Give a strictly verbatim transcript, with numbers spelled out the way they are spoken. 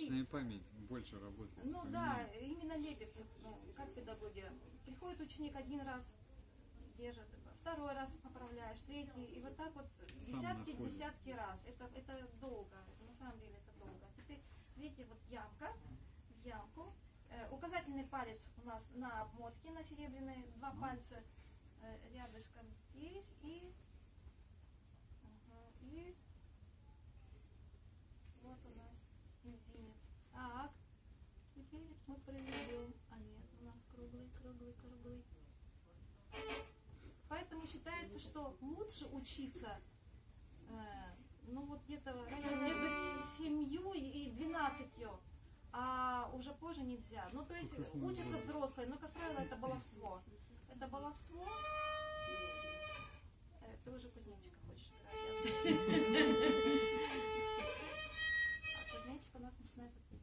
Мышечная память больше работает. Ну да, именно лепится, ну, как педагоги. Приходит ученик один раз, держит, второй раз поправляешь, третий, и вот так вот десятки, десятки раз. Это, это долго, на самом деле это долго. Теперь, видите, вот ямка, в ямку. Э, указательный палец у нас на обмотке, на серебряной, два пальца э, рядышком здесь и, угу, и вот у нас мизинец. Так, теперь мы проведем. А нет, у нас круглый, круглый, круглый. Поэтому считается, что лучше учиться, э, ну вот где-то между семью и двенадцатью, а уже позже нельзя. Ну то есть учатся взрослые, но как правило это баловство. Это баловство. Э, ты уже кузнечика хочешь играть? А кузнечик у нас начинается.